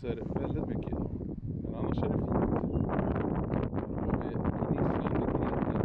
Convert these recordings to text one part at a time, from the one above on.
blåser väldigt mycket idag. Men annars är det fint. Här har vi gnisslande grindet.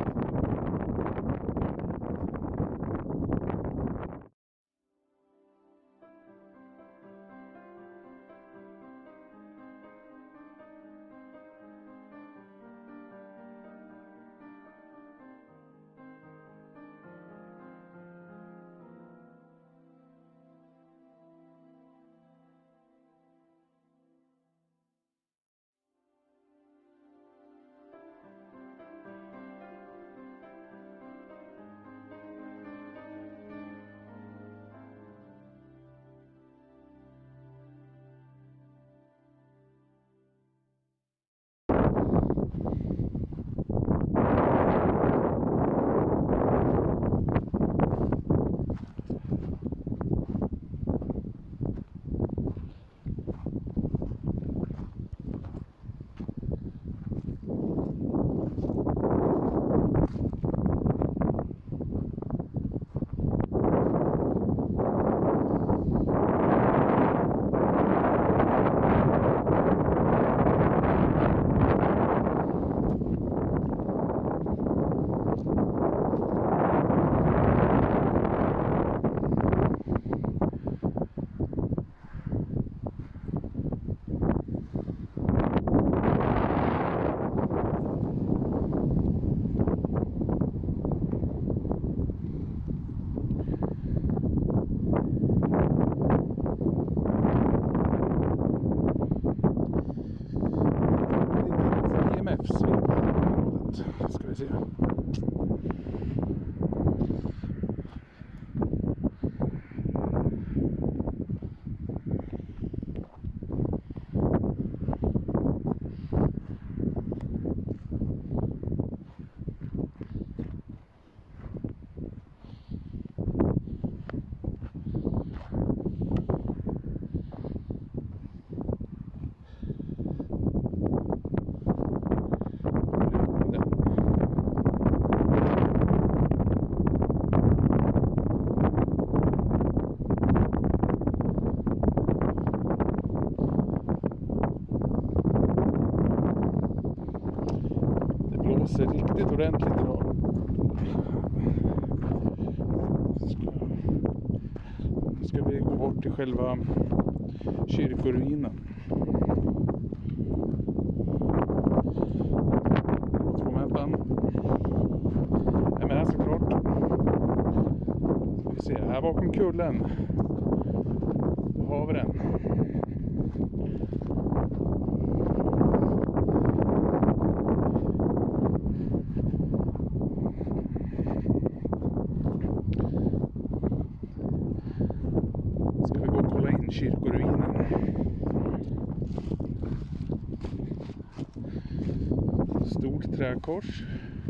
Ska vi se. Blåser riktigt ordentligt idag. Nu ska vi gå bort till själva kyrkoruinen. Båtformätaren. Jag menar såklart. Ska vi se, här bakom kullen. Då har vi den. Kyrkoruinen. Stort träkors.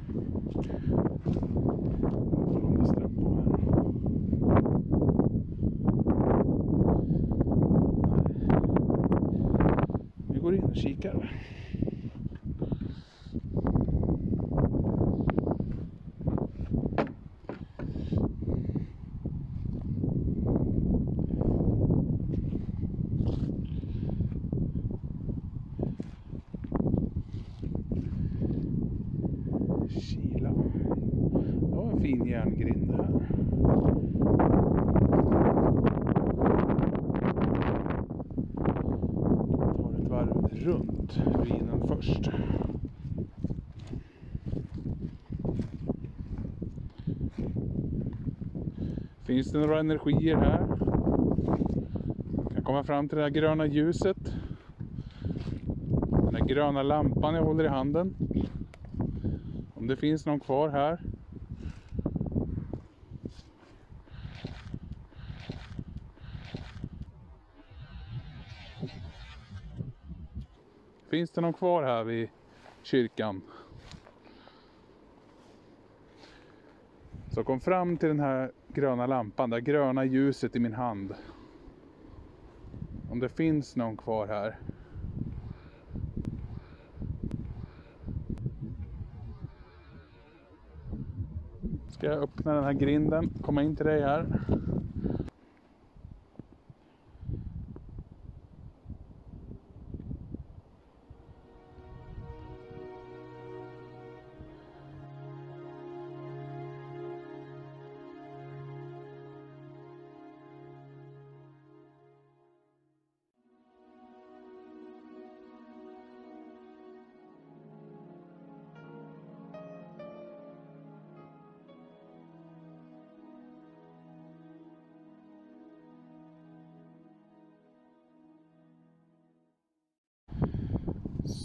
Vi går in och kikar. Kila. Det var en fin järngrind här. Tar ett varv runt ruinen först. Finns det några energier här? Kan komma fram till det här gröna ljuset. Den här gröna lampan jag håller i handen. Om det finns någon kvar här. Finns det någon kvar här vid kyrkan? Så kom fram till den här gröna lampan. Det gröna ljuset i min hand. Om det finns någon kvar här. Ska jag öppna den här grinden. Komma in till dig här.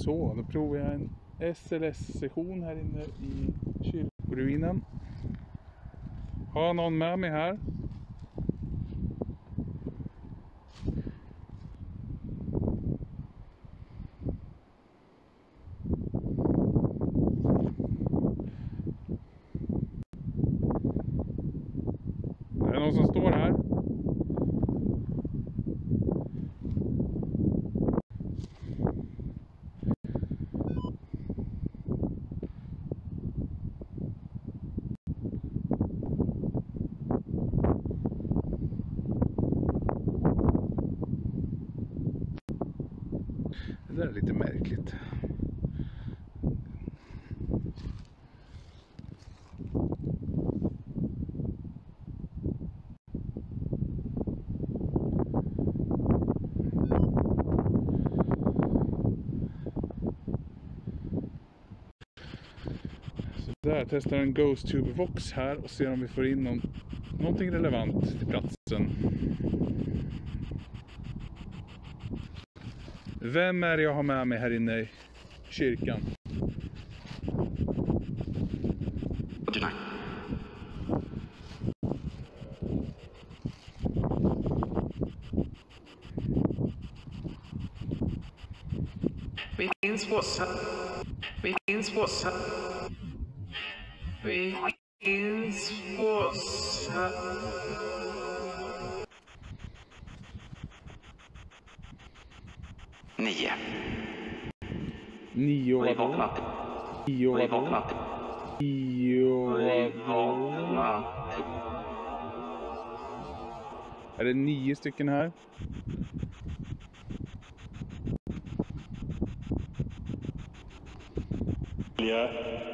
Så, då provar jag en SLS-session här inne i kyrkoruinen. Har jag någon med mig här? Är det någon som står här? Det där är lite märkligt. Så där, testar en Ghost Tube Vox här och ser om vi får in någonting relevant till platsen. Vem är det jag har med mig här inne i kyrkan? Begins WhatsApp. Begins WhatsApp. Begins WhatsApp. 9. 9 Vi vadå? vaknat. 10 Vi vadå? vaknat. 10 Vi vadå? vaknat. Är det 9 stycken här? Ja.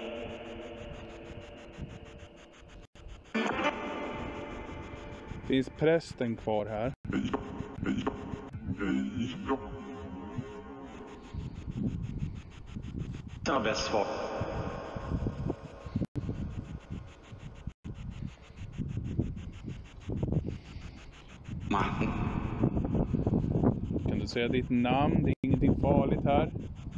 Finns prästen kvar här? Det var bäst svar. Kan du säga ditt namn? Det är ingenting farligt här.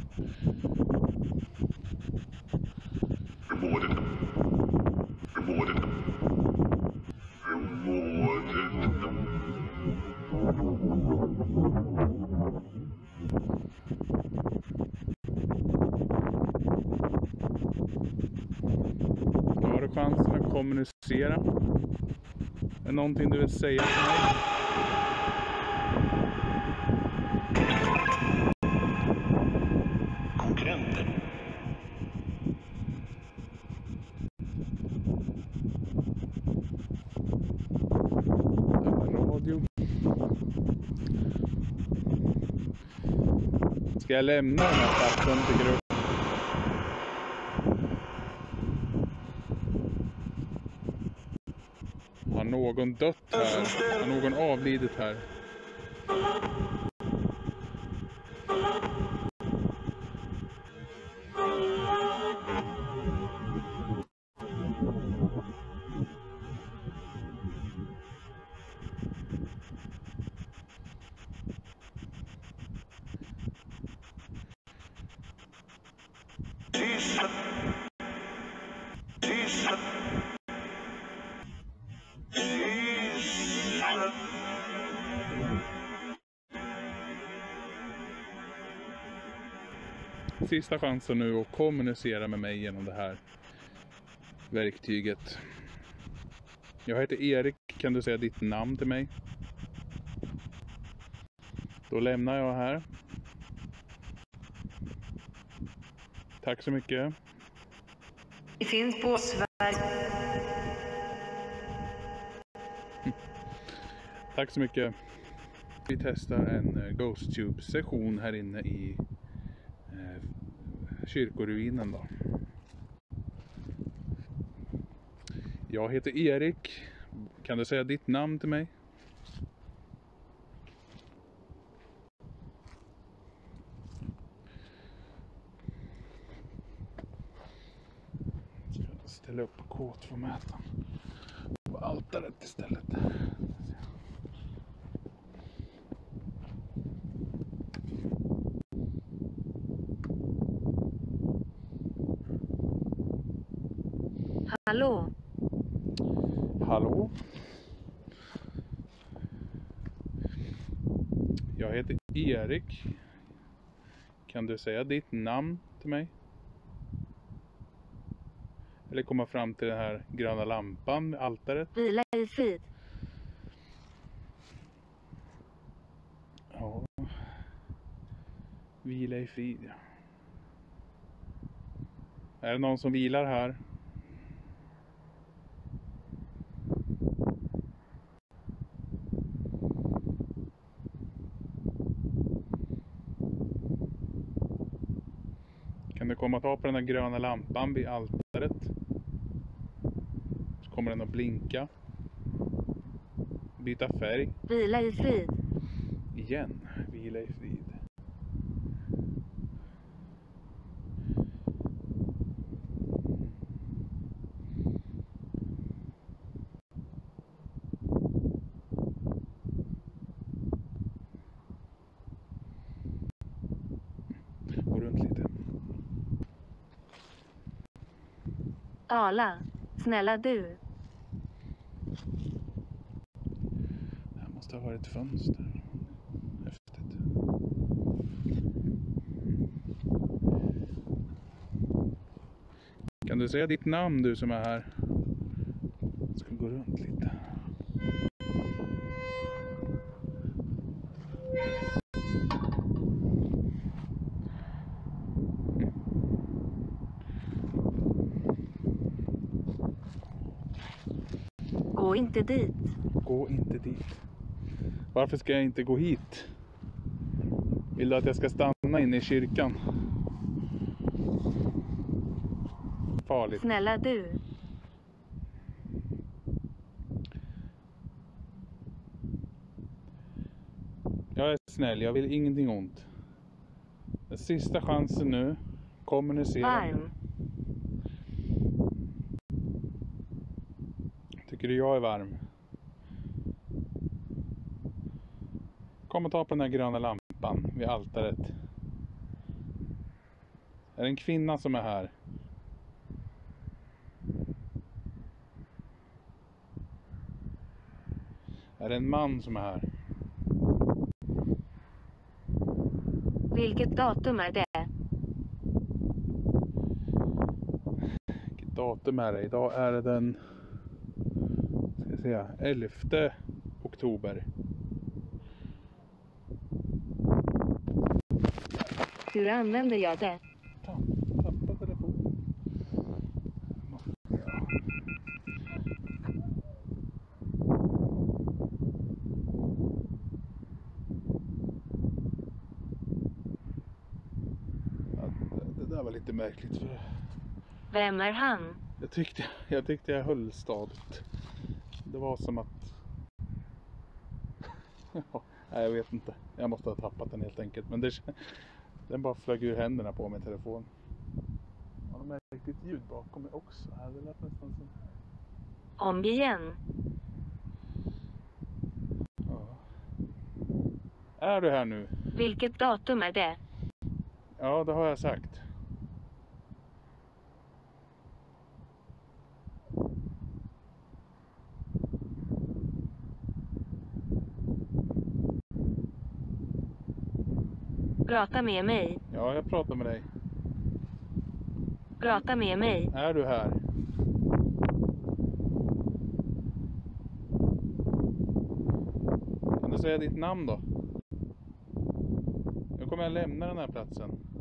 Nu har du chansen att kommunicera. Är det någonting du vill säga till mig? Konkurrenter. Radio. Ska jag lämna den här platsen, tycker du? Har någon dött här? Har någon avlidit här? Sista chansen nu att kommunicera med mig genom det här verktyget. Jag heter Erik. Kan du säga ditt namn till mig? Då lämnar jag här. Tack så mycket. Det finns på Sverige. Tack så mycket. Vi testar en Ghost Tube-session här inne i kyrkoruinen då. Jag heter Erik. Kan du säga ditt namn till mig? Jag ska ställa upp K2-mätaren på altaret istället. Hallå? Jag heter Erik. Kan du säga ditt namn till mig? Eller komma fram till den här gröna lampan med altaret? Vila i frid. Ja. Vila i frid. Är det någon som vilar här? Kan du komma och ta på den här gröna lampan vid altaret? Så kommer den att blinka. Byta färg. Vila i frid. Igen. Vila i frid. Gå runt lite. Ala. Snälla du. Det här måste ha varit ett fönster. Häftigt. Kan du säga ditt namn, du som är här? Jag ska gå runt lite. Gå inte dit. Gå inte dit. Varför ska jag inte gå hit? Vill du att jag ska stanna inne i kyrkan? Farligt. Snälla du. Jag är snäll, jag vill ingenting ont. Den sista chansen nu. Kommunicera. Varm. Tycker du jag är varm? Kom och ta på den här gröna lampan vid altaret. Är det en kvinna som är här? Är det en man som är här? Vilket datum är det? Vilket datum är det? Idag är det den 11 oktober. Hur använder jag det? Tappa telefonen. Ja, det där var lite märkligt. För Vem är han? jag tyckte jag höll stadigt. Det var som att... Ja, nej, jag vet inte. Jag måste ha tappat den helt enkelt. Men den bara flög ur händerna på min telefon. Ja, de märkte ett ljud bakom mig också. Det lät nästan som... Om igen. Ja. Är du här nu? Vilket datum är det? Ja, det har jag sagt. Prata med mig. Ja, jag pratar med dig. Prata med mig. Är du här? Kan du säga ditt namn då? Nu kommer jag lämna den här platsen.